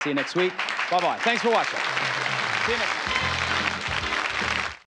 See you next week. Bye-bye. Thanks for watching. See you next week.